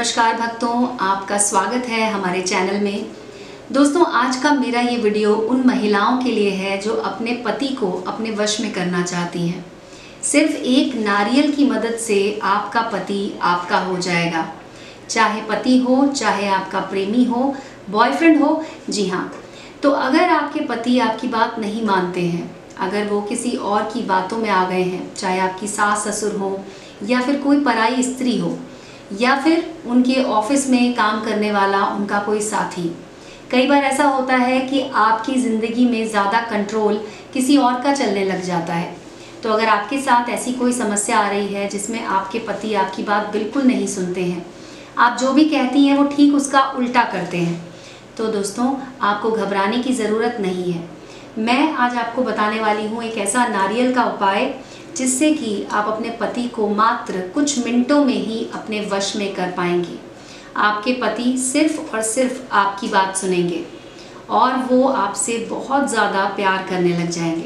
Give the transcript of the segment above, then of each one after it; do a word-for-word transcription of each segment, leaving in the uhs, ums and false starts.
नमस्कार भक्तों, आपका स्वागत है हमारे चैनल में। दोस्तों, आज का मेरा ये वीडियो उन महिलाओं के लिए है जो अपने पति को अपने वश में करना चाहती हैं। सिर्फ एक नारियल की मदद से आपका पति आपका हो जाएगा, चाहे पति हो, चाहे आपका प्रेमी हो, बॉयफ्रेंड हो। जी हाँ, तो अगर आपके पति आपकी बात नहीं मानते हैं, अगर वो किसी और की बातों में आ गए हैं, चाहे आपकी सास ससुर हो या फिर कोई पराई स्त्री हो या फिर उनके ऑफिस में काम करने वाला उनका कोई साथी, कई बार ऐसा होता है कि आपकी ज़िंदगी में ज़्यादा कंट्रोल किसी और का चलने लग जाता है। तो अगर आपके साथ ऐसी कोई समस्या आ रही है जिसमें आपके पति आपकी बात बिल्कुल नहीं सुनते हैं, आप जो भी कहती हैं वो ठीक उसका उल्टा करते हैं, तो दोस्तों आपको घबराने की ज़रूरत नहीं है। मैं आज आपको बताने वाली हूँ एक ऐसा नारियल का उपाय जिससे कि आप अपने पति को मात्र कुछ मिनटों में ही अपने वश में कर पाएंगी। आपके पति सिर्फ और सिर्फ आपकी बात सुनेंगे और वो आपसे बहुत ज़्यादा प्यार करने लग जाएंगे।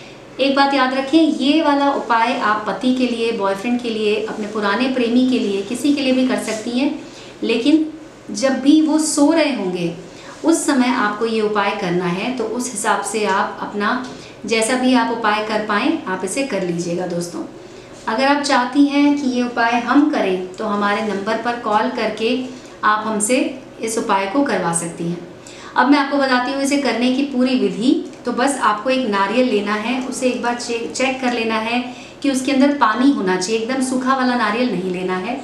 एक बात याद रखें, ये वाला उपाय आप पति के लिए, बॉयफ्रेंड के लिए, अपने पुराने प्रेमी के लिए, किसी के लिए भी कर सकती हैं, लेकिन जब भी वो सो रहे होंगे उस समय आपको ये उपाय करना है। तो उस हिसाब से आप अपना जैसा भी आप उपाय कर पाएँ आप इसे कर लीजिएगा। दोस्तों, अगर आप चाहती हैं कि ये उपाय हम करें तो हमारे नंबर पर कॉल करके आप हमसे इस उपाय को करवा सकती हैं। अब मैं आपको बताती हूँ इसे करने की पूरी विधि। तो बस आपको एक नारियल लेना है, उसे एक बार चेक चेक कर लेना है कि उसके अंदर पानी होना चाहिए, एकदम सूखा वाला नारियल नहीं लेना है,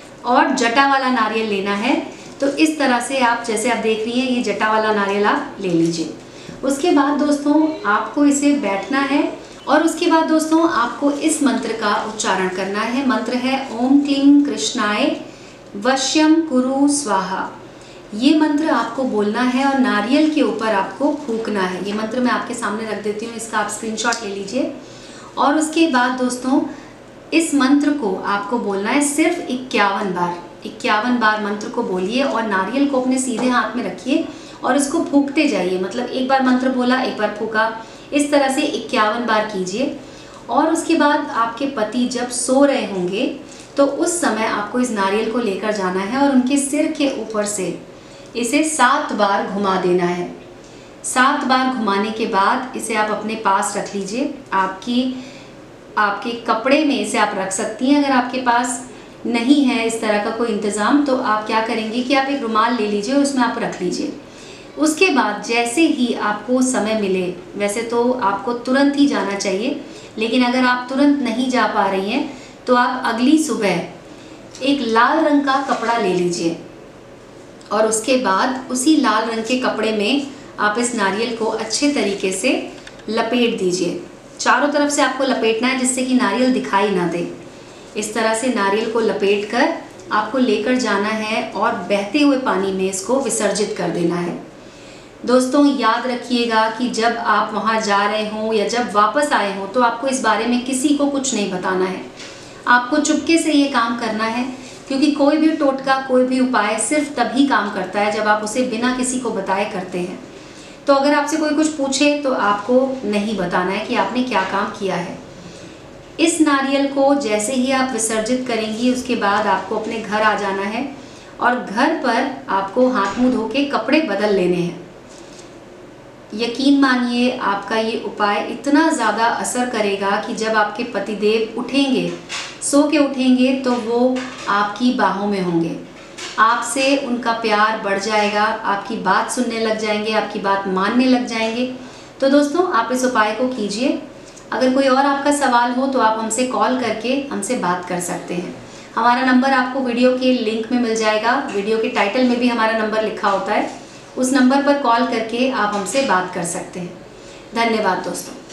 और जटा वाला नारियल लेना है। तो इस तरह से आप, जैसे आप देख रही हैं, ये जटा वाला नारियल आप ले लीजिए। उसके बाद दोस्तों आपको इसे बैठना है और उसके बाद दोस्तों आपको इस मंत्र का उच्चारण करना है। मंत्र है ओम क्लीं कृष्णाय वश्यम कुरु स्वाहा। ये मंत्र आपको बोलना है और नारियल के ऊपर आपको फूंकना है। ये मंत्र मैं आपके सामने रख देती हूँ, इसका आप स्क्रीनशॉट ले लीजिए। और उसके बाद दोस्तों इस मंत्र को आपको बोलना है सिर्फ इक्यावन बार। इक्यावन बार मंत्र को बोलिए और नारियल को अपने सीधे हाथ में रखिए और इसको फूंकते जाइए। मतलब एक बार मंत्र बोला, एक बार फूंका, इस तरह से इक्यावन बार कीजिए। और उसके बाद आपके पति जब सो रहे होंगे तो उस समय आपको इस नारियल को लेकर जाना है और उनके सिर के ऊपर से इसे सात बार घुमा देना है। सात बार घुमाने के बाद इसे आप अपने पास रख लीजिए। आपकी आपके कपड़े में इसे आप रख सकती हैं। अगर आपके पास नहीं है इस तरह का कोई इंतज़ाम तो आप क्या करेंगे कि आप एक रुमाल ले लीजिए, उसमें आप रख लीजिए। उसके बाद जैसे ही आपको समय मिले, वैसे तो आपको तुरंत ही जाना चाहिए, लेकिन अगर आप तुरंत नहीं जा पा रही हैं तो आप अगली सुबह एक लाल रंग का कपड़ा ले लीजिए और उसके बाद उसी लाल रंग के कपड़े में आप इस नारियल को अच्छे तरीके से लपेट दीजिए। चारों तरफ से आपको लपेटना है जिससे कि नारियल दिखाई ना दे। इस तरह से नारियल को लपेट कर आपको लेकर जाना है और बहते हुए पानी में इसको विसर्जित कर देना है। दोस्तों याद रखिएगा कि जब आप वहाँ जा रहे हों या जब वापस आए हों तो आपको इस बारे में किसी को कुछ नहीं बताना है। आपको चुपके से ये काम करना है, क्योंकि कोई भी टोटका, कोई भी उपाय सिर्फ तभी काम करता है जब आप उसे बिना किसी को बताए करते हैं। तो अगर आपसे कोई कुछ पूछे तो आपको नहीं बताना है कि आपने क्या काम किया है। इस नारियल को जैसे ही आप विसर्जित करेंगी उसके बाद आपको अपने घर आ जाना है और घर पर आपको हाथ मुंह धो के कपड़े बदल लेने हैं। यकीन मानिए आपका ये उपाय इतना ज़्यादा असर करेगा कि जब आपके पतिदेव उठेंगे, सो के उठेंगे, तो वो आपकी बाहों में होंगे। आपसे उनका प्यार बढ़ जाएगा, आपकी बात सुनने लग जाएंगे, आपकी बात मानने लग जाएंगे। तो दोस्तों आप इस उपाय को कीजिए। अगर कोई और आपका सवाल हो तो आप हमसे कॉल करके हमसे बात कर सकते हैं। हमारा नंबर आपको वीडियो के लिंक में मिल जाएगा। वीडियो के टाइटल में भी हमारा नंबर लिखा होता है। उस नंबर पर कॉल करके आप हमसे बात कर सकते हैं। धन्यवाद दोस्तों।